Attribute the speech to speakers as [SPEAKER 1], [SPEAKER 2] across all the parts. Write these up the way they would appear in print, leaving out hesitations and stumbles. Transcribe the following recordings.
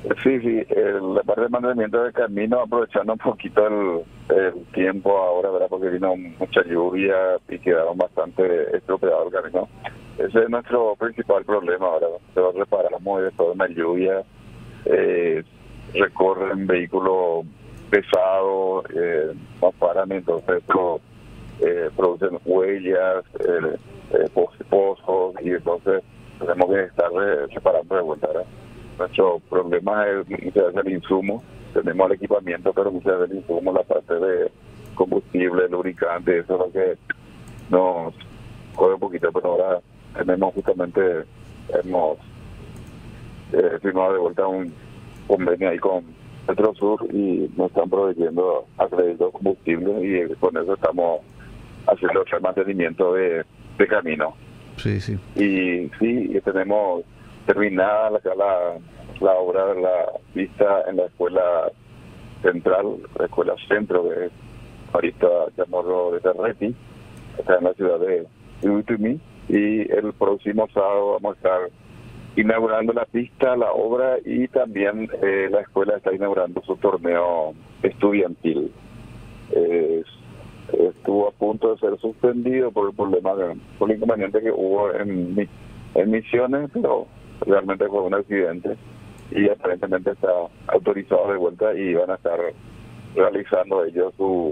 [SPEAKER 1] Sí, sí, la parte de mantenimiento del camino, aprovechando un poquito el tiempo ahora, ¿verdad? Porque vino mucha lluvia y quedaron bastante estropeados el camino. Ese es nuestro principal problema ahora. Nosotros reparamos y después de una lluvia, eh, recorren vehículos pesados, no paran, entonces producen huellas, pozos, y entonces tenemos que estar reparando de vuelta, ¿verdad? Nuestro problema es muchas veces el insumo. Tenemos el equipamiento, pero muchas veces el insumo, la parte de combustible, lubricante, eso es lo que nos jode un poquito. Pero ahora tenemos justamente, hemos firmado de vuelta un convenio ahí con Petrosur y nos están proveyendo a crédito combustible, y con eso estamos haciendo el mantenimiento de camino.
[SPEAKER 2] Sí, sí.
[SPEAKER 1] Y sí, y tenemos terminada la obra de la pista en la escuela central, la escuela centro de ahorita Chamorro de Terreti, acá en la ciudad de Utumí, y el próximo sábado vamos a estar inaugurando la pista, la obra, y también la escuela está inaugurando su torneo estudiantil. Eh, Estuvo a punto de ser suspendido por el problema, por el inconveniente que hubo en Misiones, pero realmente fue un accidente y aparentemente está autorizado de vuelta, y van a estar realizando ellos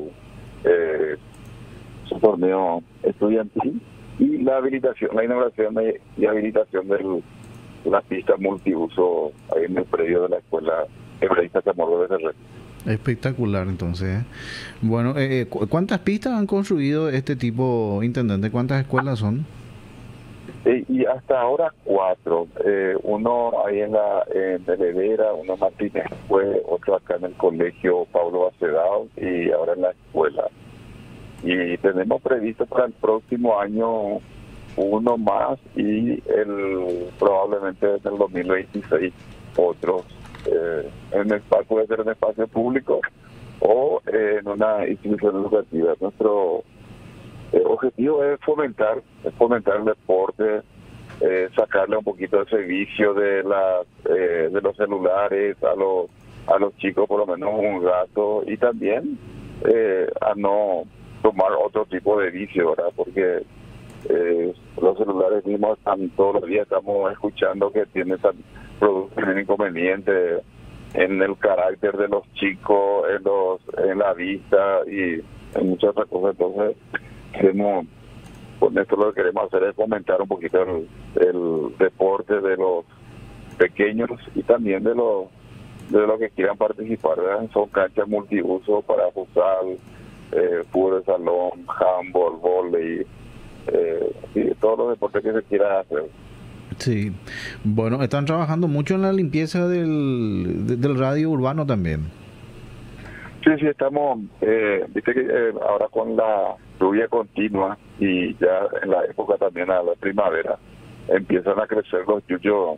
[SPEAKER 1] su torneo estudiantil y la habilitación, la inauguración y habilitación de la pista multiuso ahí en el predio de la escuela Hebraísta Chamorro de Cerré.
[SPEAKER 2] Espectacular, entonces. Bueno, ¿cuántas pistas han construido este tipo, intendente? ¿Cuántas escuelas son?
[SPEAKER 1] Y hasta ahora 4, uno ahí en Heredera, uno en Martínez fue, otro acá en el colegio Pablo Bacedao y ahora en la escuela. Y tenemos previsto para el próximo año uno más, y probablemente en el 2026 otros, en espacio, puede ser en espacio público o en una institución educativa. Nuestro objetivo es fomentar el deporte, sacarle un poquito de ese vicio de los celulares a los chicos, por lo menos un rato, y también a no tomar otro tipo de vicio, ¿verdad? Porque los celulares mismos están todos los días, estamos escuchando que producen inconvenientes en el carácter de los chicos, en la vista y en muchas otras cosas. Entonces con esto lo que queremos hacer es fomentar un poquito el deporte de los pequeños y también de los que quieran participar, ¿verdad? Son canchas multiuso para futsal, fútbol de salón, handball, vóley, y todos los deportes que se quieran hacer.
[SPEAKER 2] Sí. Bueno, están trabajando mucho en la limpieza del radio urbano también.
[SPEAKER 1] Sí, sí, estamos, viste que ahora con la lluvia continua y ya en la época también a la primavera, empiezan a crecer los yuyos,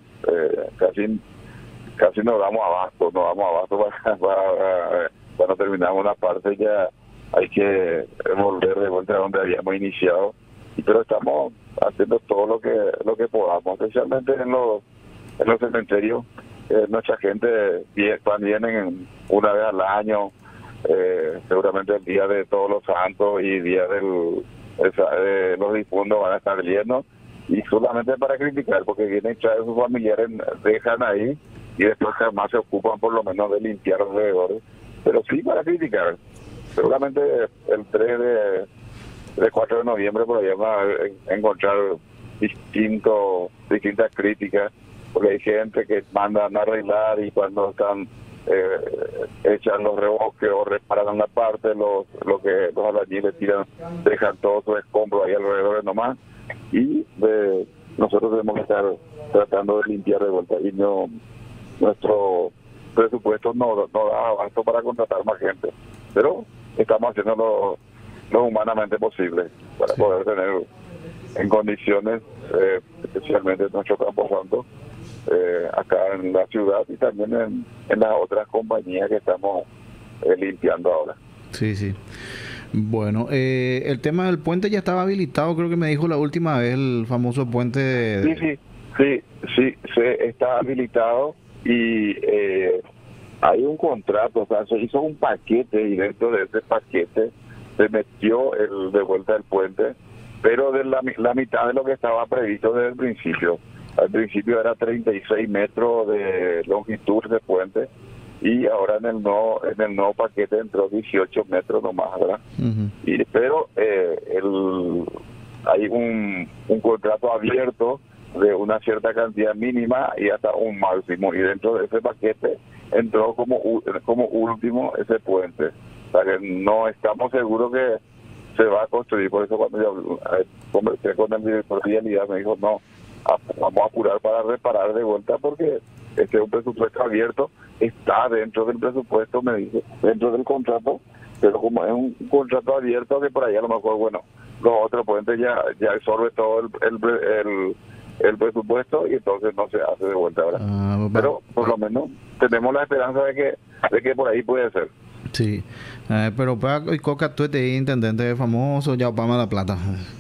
[SPEAKER 1] casi nos damos abasto, cuando terminamos una parte ya hay que volver de vuelta a donde habíamos iniciado, pero estamos haciendo todo lo que podamos, especialmente en los cementerios. Nuestra gente vienen una vez al año, seguramente el día de Todos los Santos y día de los difuntos van a estar llenos, y solamente para criticar, porque vienen a traer sus familiares, dejan ahí y después jamás se ocupan por lo menos de limpiar alrededor, pero sí para criticar. Seguramente el 4 de noviembre por ahí van a encontrar distintas críticas, porque hay gente que mandan a arreglar y cuando están echan los reboques o reparan la parte, los albañiles dejan todos sus escombros ahí alrededor nomás, y nosotros tenemos que estar tratando de limpiar de vuelta, y nuestro presupuesto no da abasto para contratar más gente, pero estamos haciendo lo humanamente posible para
[SPEAKER 2] Sí.
[SPEAKER 1] poder tener en condiciones, especialmente en nuestro Campo Santo, acá en la ciudad y también en las otras compañías que estamos limpiando ahora.
[SPEAKER 2] Sí, sí. Bueno, el tema del puente ya estaba habilitado, creo que me dijo la última vez, el famoso puente
[SPEAKER 1] Sí,
[SPEAKER 2] de...
[SPEAKER 1] sí, sí, sí, se está habilitado, y hay un contrato, o sea, se hizo un paquete y dentro de ese paquete se metió el de vuelta del puente, pero de la mitad de lo que estaba previsto desde el principio. Al principio era 36 metros de longitud de puente y ahora en el nuevo paquete entró 18 metros nomás, ¿verdad? Pero hay un contrato abierto de una cierta cantidad mínima y hasta un máximo, y dentro de ese paquete entró como último ese puente. O sea que no estamos seguros que se va a construir. Por eso cuando yo conversé con el director de vialidad me dijo, no, vamos a apurar para reparar de vuelta porque este es un presupuesto abierto, está dentro del presupuesto, me dice, dentro del contrato, pero como es un contrato abierto, que por ahí a lo mejor, bueno, los otros puentes ya absorbe todo el presupuesto y entonces no se hace de vuelta ahora. Pero por lo menos tenemos la esperanza de que por ahí puede ser.
[SPEAKER 2] Sí, pero para Coca, tú eres intendente famoso, ya Obama La Plata.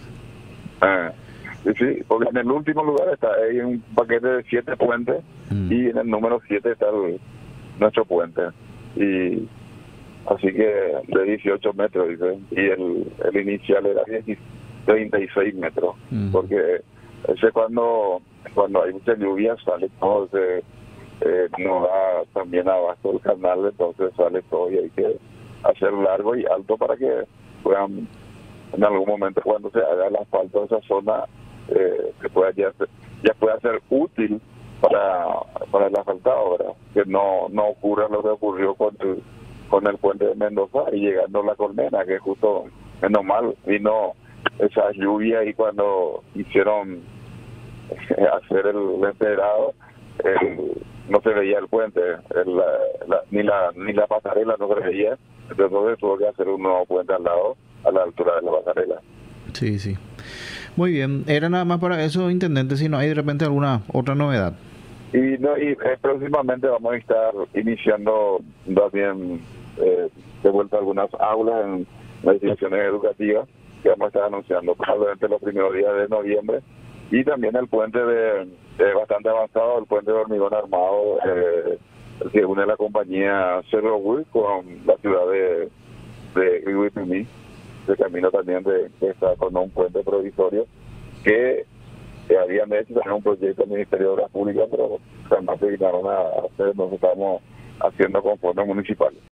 [SPEAKER 1] Sí, porque en el último lugar hay un paquete de 7 puentes y en el número 7 está nuestro puente. Y así que de 18 metros, dice, y el inicial era 36 metros, porque ese cuando hay mucha lluvia sale todo, no da también abasto el canal, entonces sale todo y hay que hacer largo y alto para que puedan, en algún momento cuando se haga el asfalto de esa zona, que ya pueda ser útil para el asfaltado, ¿verdad? Que no ocurra lo que ocurrió con el puente de Mendoza y llegando a La Colmena, que justo, menos mal, vino esa lluvia y cuando hicieron hacer el empedrado, no se veía el puente, ni la pasarela no se veía, entonces tuvo que hacer un nuevo puente al lado, a la altura de la pasarela.
[SPEAKER 2] Sí, sí. Muy bien, era nada más para eso, intendente, si no hay de repente alguna otra novedad.
[SPEAKER 1] Y próximamente vamos a estar iniciando también de vuelta algunas aulas en las instituciones educativas que vamos a estar anunciando probablemente los primeros días de noviembre, y también el puente bastante avanzado, el puente de hormigón armado que une la compañía Cerro Wood con la ciudad de Iguipimí. De camino también que está con un puente provisorio que habían hecho también un proyecto del Ministerio de Obras Públicas, pero jamás se llegaron a hacer, nos estamos haciendo con fondos municipales.